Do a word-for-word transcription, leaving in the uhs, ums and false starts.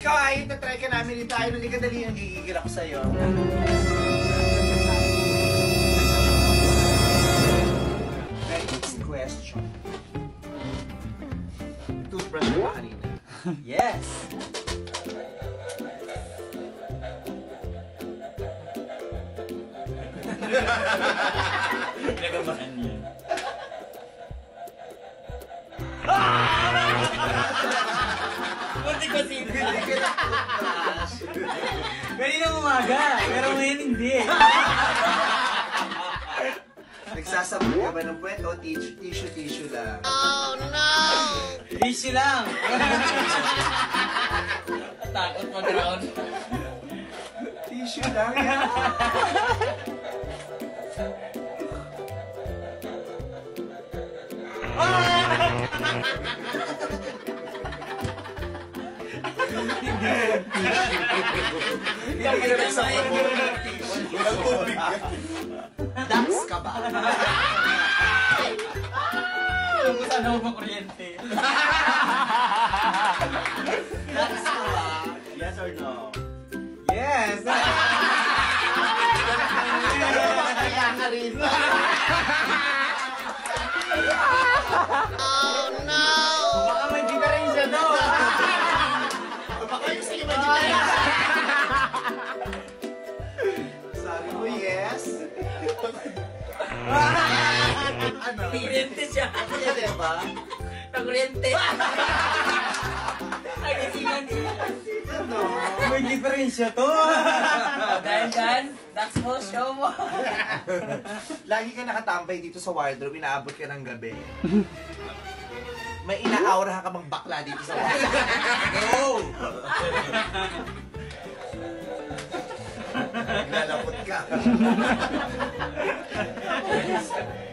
Ikaw ay, tatry ka namin dito. Ay, nalikadali ang gigigil ako sa'yo. Very easy question. Toothbrush ko ba kanina? Yes! Nagabahan niya. Kunti ko sino. Kanina umaga, pero ngayon hindi. Nagsasabot ka ba ng puwet o tissue, tissue, tissue lang? Oh no! Tissue lang! Takot mag-round. Tissue lang yan. Hindi ka na nagsabot mo ng tissue. Walang tubig. Dax ka ba? Alam ko sana huwag makuryente. Dax ka ba? Yes or no? Yes! Kaya ka rin. Oh no! Baka may diferensya daw. Baka yung sige mag-diferensya. Sabi mo yes. Ano? Kuryente siya. Kaya diba? Nakuryente. Nagisingan siya. Ano? May diferensya to. Dahil dyan, that's mo, show mo. Lagi ka nakatambay dito sa wardrobe, inaabot ka ng gabi. May ina-aura ka bang bakla dito sa wardrobe? No! Naglalapot ka.